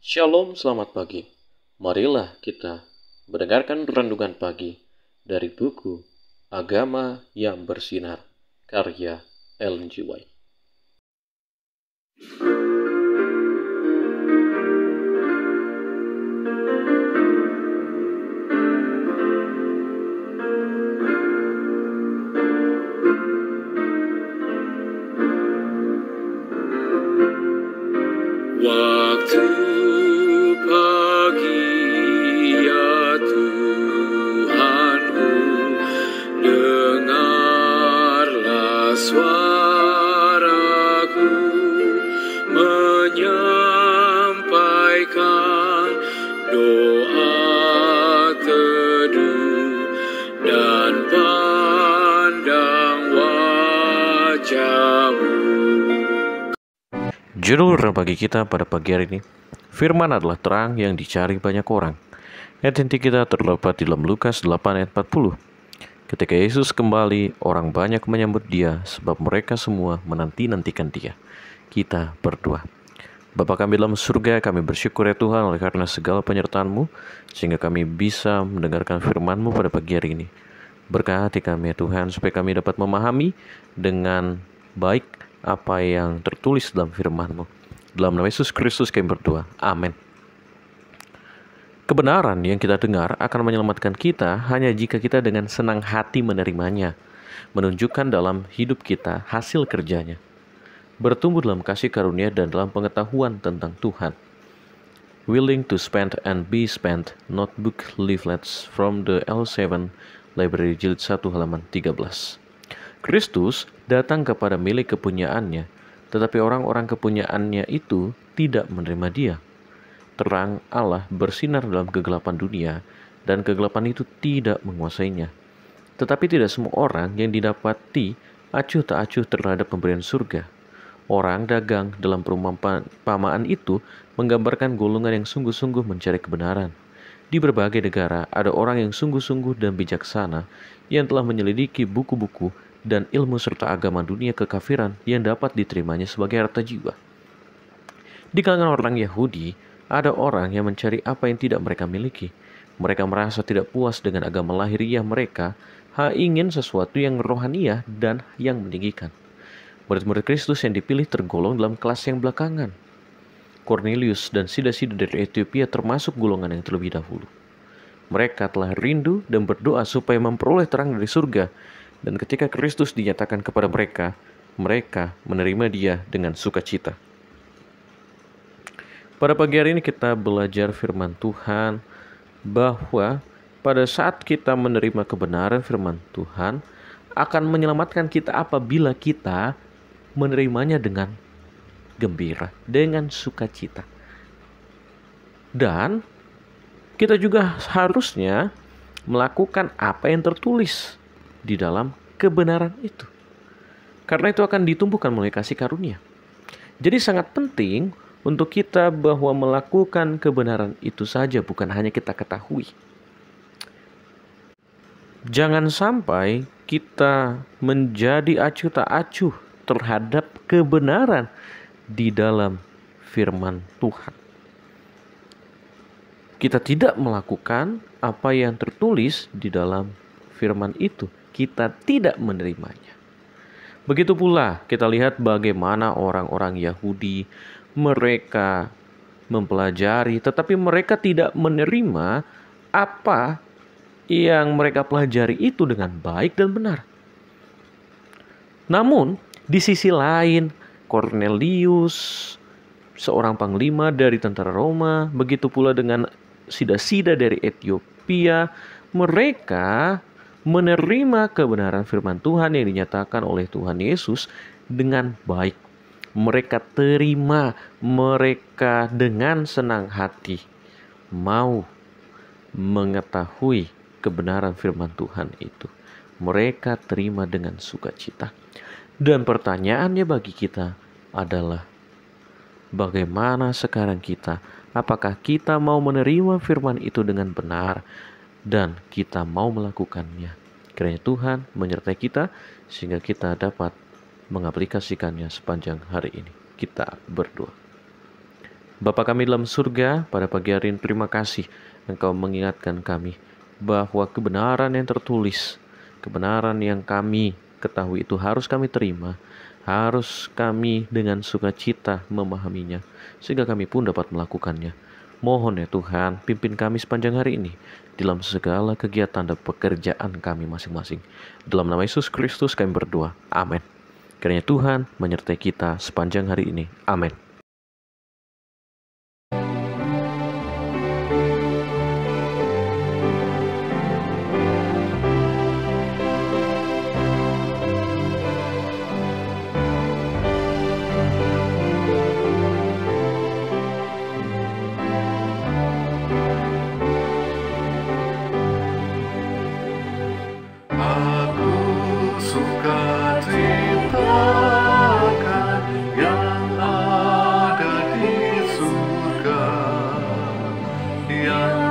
Shalom, selamat pagi. Marilah kita mendengarkan renungan pagi dari buku Agama yang Bersinar, karya Ellen G. White. Waktu pagi ya Tuhanku, dengarlah suaraku menyampaikan doa teduh dan pandang wajah-Mu. Judul renungan pagi kita pada pagi hari ini, firman adalah terang yang dicari banyak orang. Ayat inti kita terdapat di dalam Lukas 8 ayat 40. Ketika Yesus kembali, orang banyak menyambut dia sebab mereka semua menanti-nantikan dia. Kita berdoa. Bapa kami dalam surga, kami bersyukur ya Tuhan oleh karena segala penyertaan-Mu, sehingga kami bisa mendengarkan firman-Mu pada pagi hari ini. Berkati kami ya Tuhan, supaya kami dapat memahami dengan baik apa yang tertulis dalam firman-Mu. Dalam nama Yesus Kristus kami berdoa. Amin. Kebenaran yang kita dengar akan menyelamatkan kita hanya jika kita dengan senang hati menerimanya, menunjukkan dalam hidup kita hasil kerjanya, bertumbuh dalam kasih karunia dan dalam pengetahuan tentang Tuhan. Willing to spend and be spent, notebook leaflets from the L7 Library Jilid 1 halaman 13. Kristus datang kepada milik kepunyaannya, tetapi orang-orang kepunyaannya itu tidak menerima dia. Terang Allah bersinar dalam kegelapan dunia, dan kegelapan itu tidak menguasainya. Tetapi tidak semua orang yang didapati acuh tak acuh terhadap pemberian surga. Orang dagang dalam perumpamaan itu menggambarkan golongan yang sungguh-sungguh mencari kebenaran. Di berbagai negara ada orang yang sungguh-sungguh dan bijaksana yang telah menyelidiki buku-buku dan ilmu serta agama dunia kekafiran yang dapat diterimanya sebagai harta jiwa. Di kalangan orang Yahudi, ada orang yang mencari apa yang tidak mereka miliki. Mereka merasa tidak puas dengan agama lahiriah mereka, ingin sesuatu yang rohaniah dan yang meninggikan. Murid-murid Kristus yang dipilih tergolong dalam kelas yang belakangan. Cornelius dan sida-sida dari Ethiopia termasuk golongan yang terlebih dahulu. Mereka telah rindu dan berdoa supaya memperoleh terang dari surga, dan ketika Kristus dinyatakan kepada mereka, mereka menerima dia dengan sukacita. Pada pagi hari ini kita belajar firman Tuhan bahwa pada saat kita menerima kebenaran firman Tuhan akan menyelamatkan kita apabila kita menerimanya dengan gembira, dengan sukacita. Dan kita juga harusnya melakukan apa yang tertulis di dalam kebenaran itu. Karena itu akan ditumbuhkan melalui kasih karunia. Jadi sangat penting untuk kita bahwa melakukan kebenaran itu saja, bukan hanya kita ketahui. Jangan sampai kita menjadi acuh tak acuh terhadap kebenaran di dalam firman Tuhan. Kita tidak melakukan apa yang tertulis di dalam firman itu. Kita tidak menerimanya. Begitu pula kita lihat bagaimana orang-orang Yahudi, mereka mempelajari, tetapi mereka tidak menerima apa yang mereka pelajari itu dengan baik dan benar. Namun, di sisi lain, Cornelius, seorang panglima dari tentara Roma, begitu pula dengan sida-sida dari Ethiopia, mereka menerima kebenaran firman Tuhan yang dinyatakan oleh Tuhan Yesus dengan baik. Mereka terima, mereka dengan senang hati mau mengetahui kebenaran firman Tuhan itu. Mereka terima dengan sukacita. Dan pertanyaannya bagi kita adalah, bagaimana sekarang kita? Apakah kita mau menerima firman itu dengan benar dan kita mau melakukannya? Kiranya Tuhan menyertai kita sehingga kita dapat mengaplikasikannya sepanjang hari ini. Kita berdoa. Bapa kami dalam surga, pada pagi hari ini terima kasih Engkau mengingatkan kami bahwa kebenaran yang tertulis, kebenaran yang kami ketahui itu harus kami terima, harus kami dengan sukacita memahaminya, sehingga kami pun dapat melakukannya. Mohon ya Tuhan, pimpin kami sepanjang hari ini dalam segala kegiatan dan pekerjaan kami masing-masing. Dalam nama Yesus Kristus kami berdoa. Amin. Kiranya Tuhan menyertai kita sepanjang hari ini. Amin. Aku suka ceritakan yang ada di surga, yang